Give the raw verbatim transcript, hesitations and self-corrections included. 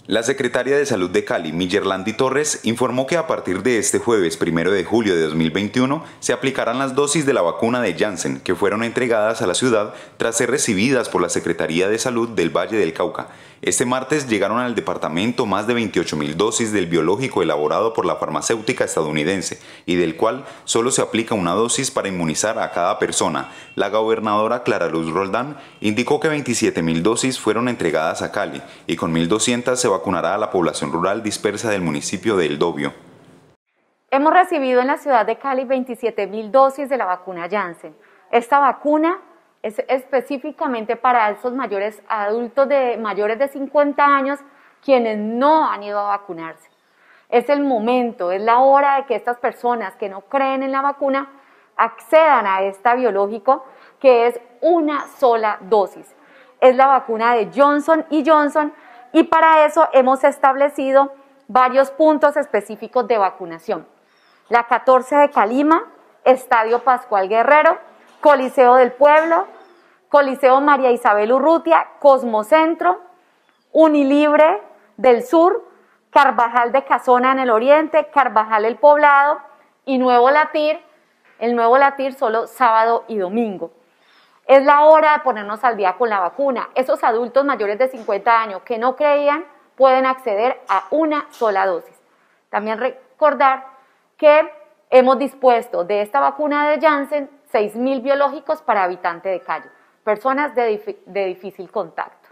La secretaria de Salud de Cali, Miyerlandi Torres, informó que a partir de este jueves primero de julio de dos mil veintiuno se aplicarán las dosis de la vacuna de Janssen que fueron entregadas a la ciudad tras ser recibidas por la Secretaría de Salud del Valle del Cauca. Este martes llegaron al departamento más de veintiocho mil dosis del biológico elaborado por la farmacéutica estadounidense y del cual solo se aplica una dosis para inmunizar a cada persona. La gobernadora Clara Luz Roldán indicó que veintisiete mil dosis fueron entregadas a Cali y con mil doscientas se vacunará a la población rural dispersa del municipio de El Dobio. Hemos recibido en la ciudad de Cali veintisiete mil dosis de la vacuna Janssen. Esta vacuna es específicamente para esos mayores adultos de mayores de cincuenta años quienes no han ido a vacunarse. Es el momento, es la hora de que estas personas que no creen en la vacuna accedan a esta biológico que es una sola dosis. Es la vacuna de Johnson y Johnson y para eso hemos establecido varios puntos específicos de vacunación. La catorce de Calima, Estadio Pascual Guerrero, Coliseo del Pueblo, Coliseo María Isabel Urrutia, Cosmocentro, Unilibre del Sur, Carvajal de Casona en el Oriente, Carvajal el Poblado y Nuevo Latir, el Nuevo Latir solo sábado y domingo. Es la hora de ponernos al día con la vacuna. Esos adultos mayores de cincuenta años que no creían pueden acceder a una sola dosis. También recordar que hemos dispuesto de esta vacuna de Janssen seis mil biológicos para habitante de calle, personas de, de difícil contacto.